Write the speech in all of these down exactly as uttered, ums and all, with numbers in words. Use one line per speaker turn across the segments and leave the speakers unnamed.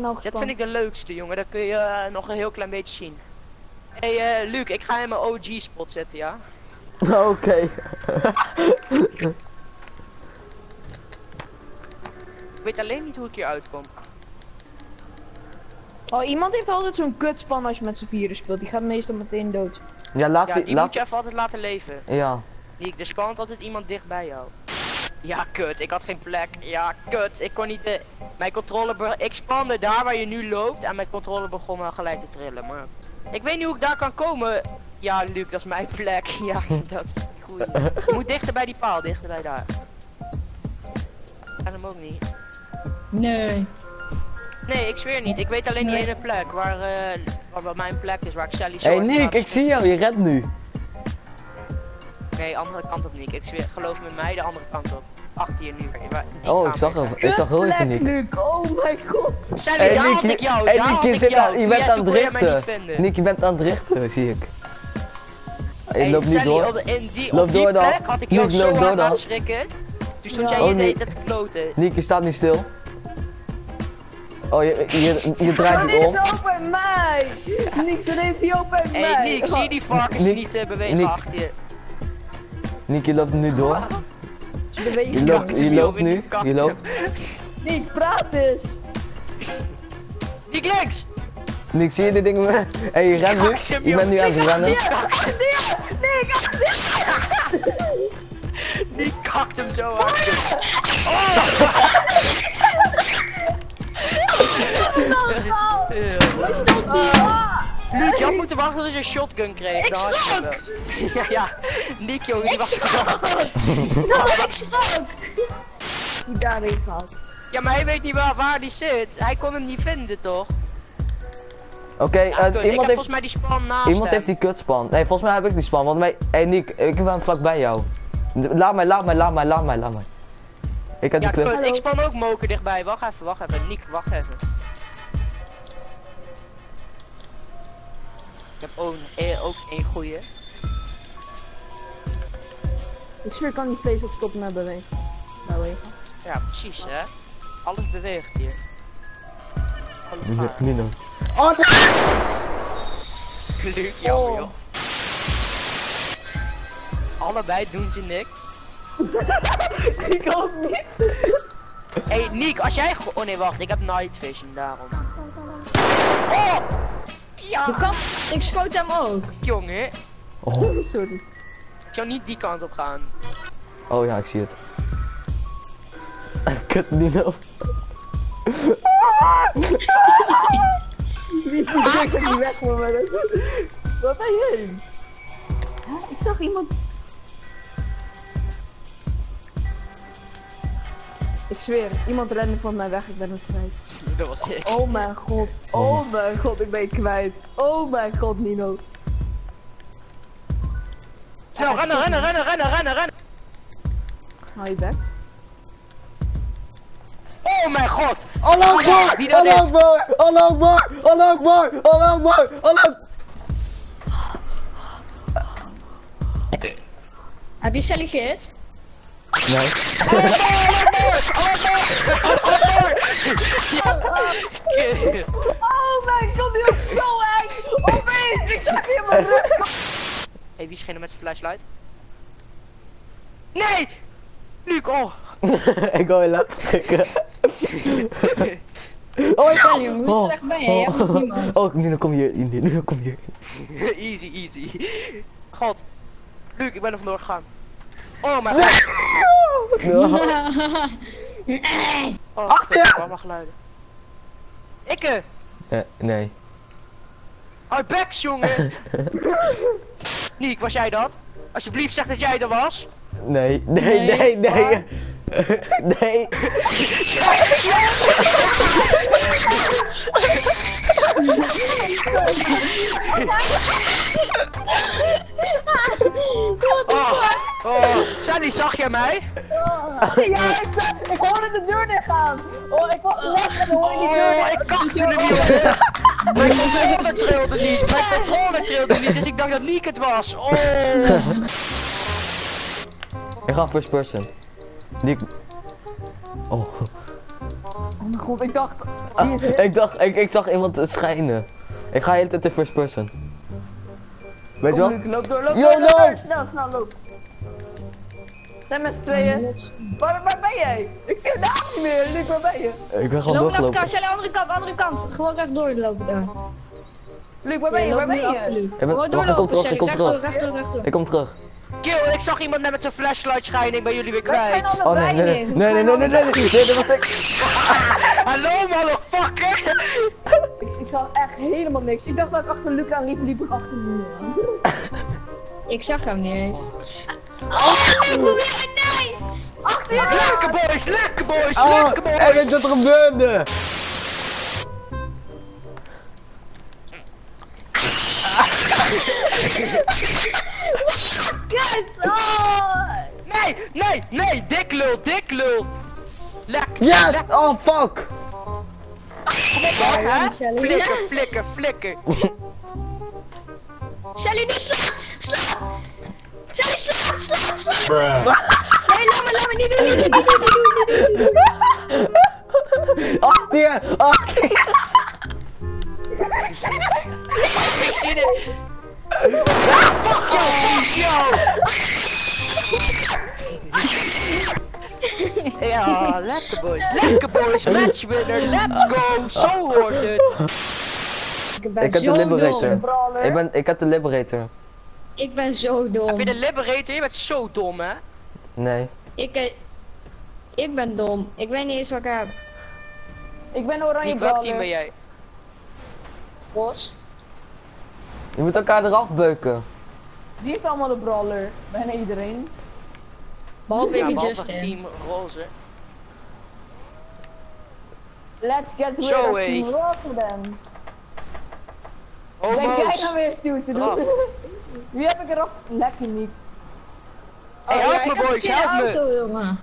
nou
Dat
gespannen.
vind ik de leukste, jongen. Dat kun je uh, nog een heel klein beetje zien. Hé, hey, uh, Luc, ik ga in mijn O G-spot zetten, ja?
Oké. Okay.
Ik weet alleen niet hoe ik hier uitkom.
Oh, iemand heeft altijd zo'n kutspan als je met z'n vieren speelt. Die gaat meestal meteen dood.
Ja, laat
Ja,
die...
die
laat...
moet je even altijd laten leven.
Ja.
Niek, er spant altijd iemand dicht bij jou. Ja, kut. Ik had geen plek. Ja, kut. Ik kon niet de... Mijn controller... Be... Ik spande daar waar je nu loopt en mijn controller begon al gelijk te trillen, maar... Ik weet niet hoe ik daar kan komen. Ja, Luc, dat is mijn plek. Ja, dat is goed. Je moet dichter bij die paal, dichter bij daar. Ik kan hem ook niet.
Nee.
Nee, ik zweer niet. Ik weet alleen die ene plek waar, uh, waar, waar mijn plek is, waar ik Sally zo...
Hé hey, Nick, ik zie jou, je redt nu.
Nee, andere kant op Nick. Ik zweer, geloof me mij de andere kant op. Achter je nu.
Oh, ik zag hem. Ik zag heel even Nick.
Luc, oh mijn god.
Sally,
Hey,
daar
Nick,
had ik jou,
hey,
daar
Nick,
had
je
ik
zit
jou.
aan- je
Toen
bent
jij-
aan
toen
het
kon je mij niet
richten.
vinden.
Nick, je bent aan het richten, zie ik. Hey,
Hey,
loop niet
Sally,
door.
op de- in die,
Loop
op die
door dan.
plek had ik jou
Nick,
zo
loop door
hard
dan.
laten schrikken. Toen stond
Ja.
jij
Oh,
je
nee.
deed dat kloten.
Nick, je staat nu stil. Oh, je, je, je draait
Zo
niet om.
deed ze ook bij mij. Nick, zo deed hij ook bij
Hé,
mij.
hey, Nick, zie je die varkens
Nick,
niet uh, bewegen
Nick.
achter je?
Nick, je loopt nu door.
Ze bewegen
Je
niet.
loopt,
Kakt
je
hem,
loopt
jongen,
nu.
die kakt
Je
hem.
loopt.
Nick, praat eens.
Nick, links!
Nick, zie je dit ding? Hé, hey, je rent
Kakt
nu.
hem,
Je bent nu aan het rennen.
Nick,
Die kakt hem zo hard.
Hij staat niet.
Luc, je had moeten wachten tot je een shotgun kreeg.
Ik
dan had je
schrok.
hem wel. Ja, ja. Nick, jongen, die
Ik
was
schrok. Nou, ik schrok.
Die daarin gaat.
Ja, maar hij weet niet waar, waar die zit. Hij kon hem niet vinden, toch?
Oké,
Ja,
eh,
kut. Ik heb
iemand, heeft,
volgens mij die span naast
iemand
hem.
heeft die kutspan. Nee, volgens mij heb ik die span. Want mij. Hé, hey, Nick, ik ben vlakbij jou. Laat mij, laat mij, laat mij, laat mij, laat mij. Ik heb
Ja,
die klep.
kut. Ik span ook moker dichtbij. Wacht even, wacht even. Nick, wacht even. Ik heb ook, eh, ook één goeie.
Ik zweer, ik kan die vlees ook stoppen met bewegen. Bewegen.
Ja, precies, hè. Alles beweegt hier. Alles gaat.
Nino.
Luc, jammer, joh. Allebei doen ze niks.
Ik ook niet.
Hé, hey, Nick, als jij... Oh nee, wacht. Ik heb night vision, daarom. Oh! Ja!
Hoe kan... Ik schoot hem ook.
Jongen,
Oh.
Sorry.
ik zou niet die kant op gaan.
Oh ja, ik zie het. Kut Nino.
Wie is die druk dat die weg voor me? Wat ben je heen? Huh? Ik zag iemand. Ik zweer, iemand rende van mij weg, ik ben het kwijt.
Dat was ik.
Oh mijn god, oh mijn god, ik ben het kwijt. Oh mijn god, Nino.
Snel, rennen, rennen, rennen, rennen, rennen, rennen!
Hou je bek.
Oh mijn god!
Allah Akbar!
Wie dat
Allah
is?
Akbar! Allah Akbar! Allah Akbar! Allah Akbar! Allah Akbar!
Heb je Sally gehit?
Nee.
Oh mijn god, die was zo eng! Opeens, ik zag die in mijn rug.
Hé, wie scheen er met zijn flashlight? Nee! Luc, oh!
Ik wil je laten schrikken. Oh, ik...
Sally, hoe slecht ben je? Je hebt nog niemand.
Oh, Nino, kom hier. Nino, kom hier.
Easy, easy. God. Luc, ik ben er vandoor gegaan. Oh mijn god. Oh,
Achter je!
ik hoor maar geluiden. Ikke!
Eh, nee.
Hou backs, jongen! Niek, was jij dat? Alsjeblieft, zeg dat jij er was.
Nee, nee,
Nee,
nee, nee.
waar?
Nee.
Oh, oh, Sally, zag jij mij?
Ja, ik, zag, ik hoorde de deur dicht gaan. Oh, ik was weg en dan hoorde ik die deur
Oh,
dicht.
ik kakte hem, jongen. Mijn controle trilde niet. Mijn controle trilde niet, dus ik dacht dat Niek het was. Oh.
Ik ga first person. Die... Oh.
Oh mijn god, ik dacht... Wie is het?
Ik dacht, ik, ik zag iemand schijnen. Ik ga de hele tijd in first person. Weet je
Kom,
wel?
Luc, loop door, loop
Yo,
door, loop
no!
door, snel, snel, loop. Zijn met z'n tweeën. Waar, waar ben jij? Ik zie je naam niet meer, Luc, waar ben je?
Ik ben
Ze
gewoon
lopen naar elkaar,
doorgelopen.
Shelly, andere kant, andere kant. Gewoon rechtdoor lopen daar.
Luc, waar ben je,
Ja,
waar
loop
ben
nu
je?
absoluut.
ben-
Gewoon
wacht, ik kom
doorlopen,
terug, ik
Shelly.
kom
Rechtdoor,
terug.
rechtdoor, rechtdoor.
Ik kom terug.
Kill, ik zag iemand net met zijn flashlight schijnen, ik ben jullie weer
Wij zijn
kwijt.
Oh
allebei
nee, nee,
niet.
nee, nee, nee, nee, nee, nee, nee, nee, dat was ik.
Hallo, motherfucker!
Ik, ik zag echt helemaal niks. Ik dacht dat ik achter Luc aan liep, liep ik achter de muur aan.
Ik zag hem niet eens.
Achter je!
Lekker boys, lekker boys,
Oh,
lekker boys!
en weet je wat er gebeurde?
Kut! Oh!
Nee, nee, nee, dik lul, dik lul! Lek,
Ja!
lek,
Oh fuck!
hè?
Shelly.
Flikker, flikker, flikker.
Shelly, nu sla! Sla! Shelly, sla! Sla! Sla! Nee, laat me, laat me niet doen, niet doen, niet doen, niet doen, niet doen, niet doen.
Achter je! Achter je!
Ik zie het. Fuck jou, fuck jou! Ja, lekker boys, lekker boys, matchwinner, let's go! Zo hoort het!
Ik ben
Ik heb de
zo
Liberator.
dom.
Brawler.
Ik ben, ik heb de Liberator.
Ik ben zo dom.
Heb je de Liberator? Je bent zo dom, hè?
Nee.
Ik, eh, ik ben dom. Ik weet niet eens wat ik heb.
Ik ben oranje
Niet welk team ben
brawler.
jij?
Bos.
Je moet elkaar eraf beuken.
Wie is allemaal de brawler? Bijna iedereen.
Behalve
Ja,
ik en
behalve
Justin.
team roze.
Let's get rid
Zo,
of
hé.
Team Rosse then. Denk jij
Homo's!
nou weer stuur te
Eraf.
doen? Wie heb ik eraf? Lekker niet.
Hey,
Oh,
help
ja,
me
ik heb
boys,
een keer
help
een
me!
auto, jongen.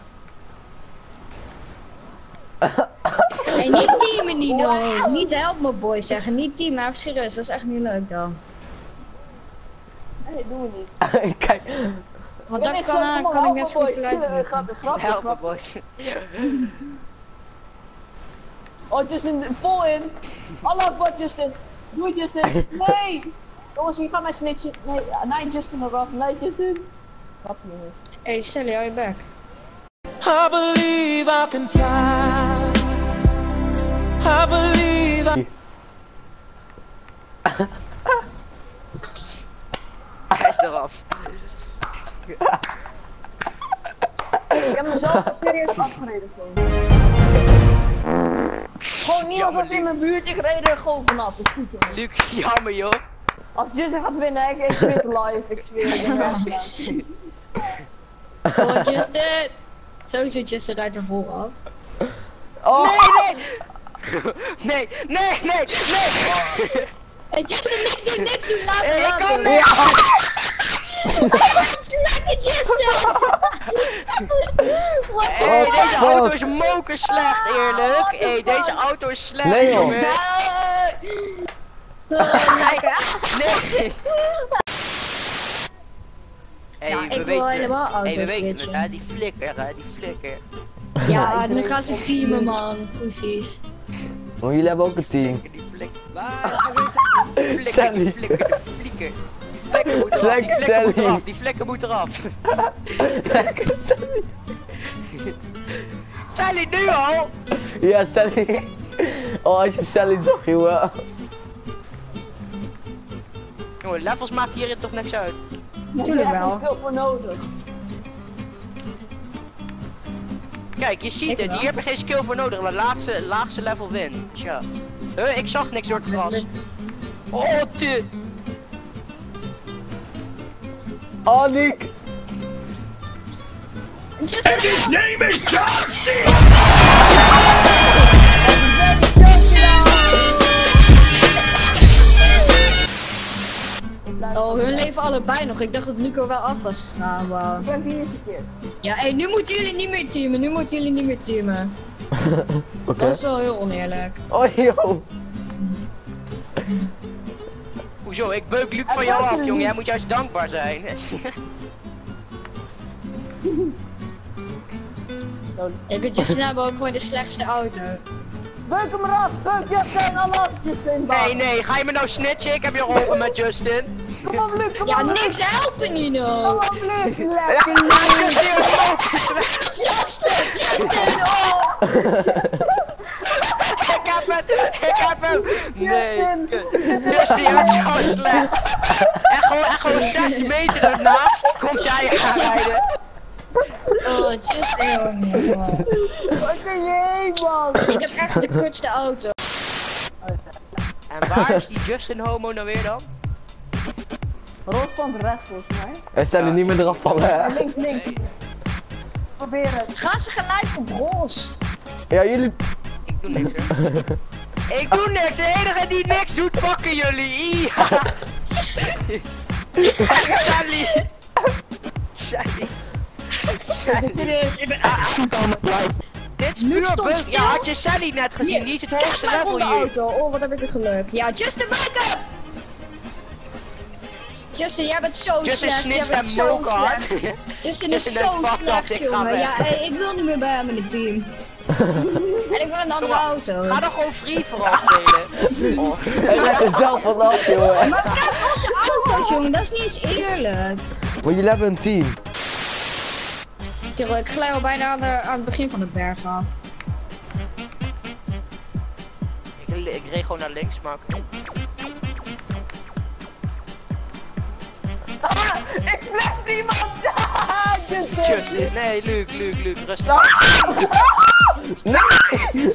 Nee, niet teamen Nino. Niet help me boys zeggen. Niet teamen, even serieus. Dat is echt niet leuk dan.
Nee, doen we niet.
Kijk.
Want
Ben
dat
ik
kan,
zo,
aan,
kom
kan ik
op,
net
help
zo
me,
goed
boys.
geluid
Grapje, grapje,
Help me
grapje.
boys.
Oh, Justin, vol in. Allah wat Justin. Doe het, Justin. Nee. Jongens, je gaat mij snitchen. Nee, nee Justin eraf. Nee Justin. Grapje jongens.
Hey Shelly, hou je back.
I believe I can fly. I believe I...
Hij is eraf.
Ik heb mezelf serieus afgereden gewoon. Gewoon niemand
Jammer,
was in
Luc.
mijn buurt, ik reed er gewoon vanaf. Is goed jongen.
Luc, jammer joh.
Als Justin gaat winnen, ik, ik win live, ik zweer het. Ik ben echt
Oh Justin. Zo zit Justin uit ervoor af.
Oh!
Nee, nee! Nee, nee, nee, nee!
Hey Justin, niks doen, niks doen. Laat
Hey,
hem,
ik
laat
kan
hem.
niet!
Lekker Justin. What the
Hey,
Oh,
deze
fuck.
auto is moker slecht, eerlijk.
what the
Hey, deze
fuck?
auto is slecht,
Nee, joh.
jongen.
Nee.
Nee! Hey,
Ja,
we
ik wil
weten,
helemaal
hey, we
auto's
weten het,
switchen.
hè, die flikker, hè, die flikker.
Ja, dan gaan ze teamen man. Precies.
Maar jullie hebben ook een team.
Die flikker. Flikker,
Sally.
die flikker, de flikker. Die flikker moet eraf, die
Lekker
flikker moet
Sally.
eraf, die flikker moet eraf.
Lekker Sally.
Sally, nu al!
Ja, Sally. Oh, als je Sally zag, jongen.
Jongen, levels maakt hierin toch niks uit.
Tuurlijk
Daar heb
wel.
je veel voor nodig.
Kijk, je ziet
Ik
het,
wel.
hier heb je geen skill voor nodig, maar laagste, laagste level wint. Dus ja. Huh, ik zag niks door het gras. Oh, te.
Oh, Nick.
Justin,
His name is John C.
oh, hun leven allebei nog. Ik dacht dat Luco wel af was gegaan. Wow.
Ik ben vierste keer.
Ja, hey, nu moeten jullie niet meer teamen. Nu moeten jullie niet meer teamen.
Oké.
Dat is wel heel oneerlijk.
Oh, joh.
Hoezo, ik beuk Luc van jou af, jongen. Jij moet juist dankbaar zijn.
Ik en Justin hebben ook gewoon de slechtste auto.
Beuk hem eraf! Beuk Justin! Allah, Justin!
Nee, nee, ga je me nou snitchen? Ik heb je geholpen met Justin.
Kom op, Luc! Kom
Ja,
op, Luc!
niks helpen nu
Kom
nog.
op, Luc! Lekker!
Justin, Justin, oh.
Ik heb het! Ik heb hem! Nee!
Justin!
Justin, je bent zo slecht! Echt gewoon, echt gewoon zes meter ernaast komt jij aanrijden.
Oh, Justin.
Wat ben je heen, man?
Ik heb echt de kortste auto.
En waar is die Justin homo nou weer dan?
Roos stond rechts volgens mij.
Er zijn er niet meer eraf van, hè?
Links, links, links. Probeer het.
Ga ze gelijk op roze.
Ja, jullie...
Ik doe niks hoor. Ik doe niks, de enige die niks doet, pakken jullie! Ja. Sally! Sally! Sally!
Serieus, ik ben aangekomen.
Dit is
Luc
puur
stond
bug.
stil.
Ja, had je Sally net gezien?
Hier,
Die is het
Kijk
hoogste
maar
level
rond de
hier.
auto. Oh, wat heb ik een geluk. Ja, Justin, back up! Justin, jij bent zo
Justin
slecht. Jij
snitcht
bent
en
zo
moken hard.
slecht. Justin is
Justin
zo
denkt, fuck
slecht,
dat, ik ga
jongen.
weg.
Ja, hey, ik wil niet meer bij hem in het team. En ik wil een andere auto.
Ga dan gewoon free vooral spelen. Oh.
Hij rijdt er zelf vanaf, jongen.
Maar kijk onze auto's, jongen. Dat is niet eens eerlijk.
Maar jullie hebben een team.
Terwijl ik glij al bijna aan, de, aan het begin van de berg af.
Ik, ik reed gewoon naar links, maar oké.
Ah, ik flash iemand! Ah, Justin!
Justin, nee, Luc, Luc, Luc, rustig.
Nee!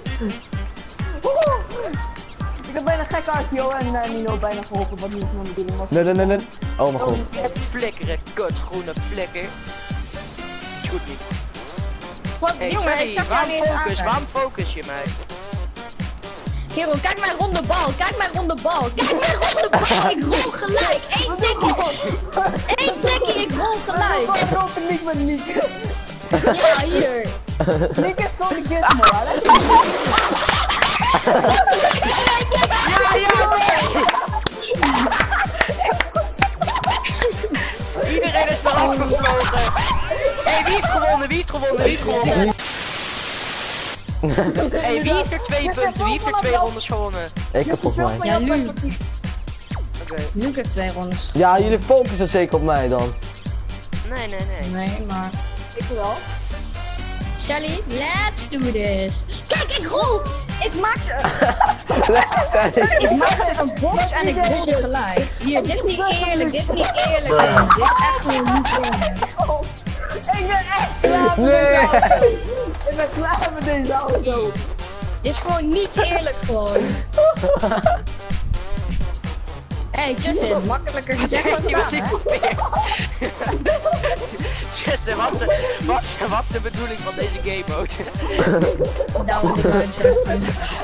Ik heb bijna gek hard, joh, en uh, Nino bijna geholpen wat niet mijn bedoeling was.
Nee, nee, nee, nee. Oh mijn god.
Flikkeren, kut, groene flikker. Is goed niet.
Wat,
Hey,
jongen, ik
Sally,
zag jou
waarom
niet eens
focus,
aankijken.
waarom focus je mij?
Kerel, kijk mijn ronde bal, kijk mijn ronde bal, kijk mijn ronde bal, ik rol gelijk, één tikkie, één tikkie, ik rol gelijk.
Ik rol er niet met Nick.
Ja, hier.
Nick is gewoon de gizmo, hè?
Iedereen is eraf gevlogen. Hey, wie heeft gewonnen, wie heeft gewonnen, wie heeft gewonnen? Hey, wie heeft er twee punten, wie heeft er twee rondes gewonnen?
Ik heb volgens mij.
Ja, Luc.
Oké.
Luc heeft twee rondes.
Ja, jullie focussen zeker op mij dan.
Nee, nee, nee.
Nee, maar...
Ik wel.
Sally, let's do this. Kijk, ik rol! Ik maakte,
Lekker zijn.
ik maakte een box en ik rolde gelijk. Hier, dit is niet eerlijk, dit is niet eerlijk. Man. Dit is echt gewoon niet eerlijk.
Oh, ik ben echt klaar met
Nee.
deze auto. Ik ben klaar met deze auto.
Dit is gewoon niet eerlijk gewoon. Hey Justin, makkelijker gezegd dan
Die was
gedaan,
ik
hè?
weer. Justin, wat is, de, wat, is, wat is de bedoeling van deze game mode?
Nou, ik uit zestien.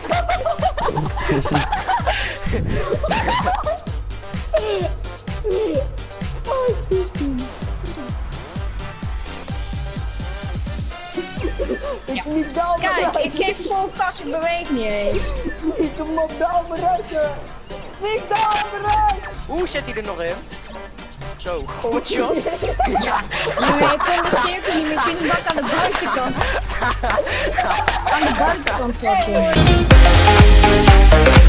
Ik niet down
Kijk, ik geef vol gas, ik beweeg niet eens.
Niet hem op down bereiken. Niet down bereiken.
Hoe zit hij er nog in? Zo, goed shot.
Ja, jongen, ik kon de cirkel niet meer zien omdat ik aan de buitenkant... aan de buitenkant zat, joh.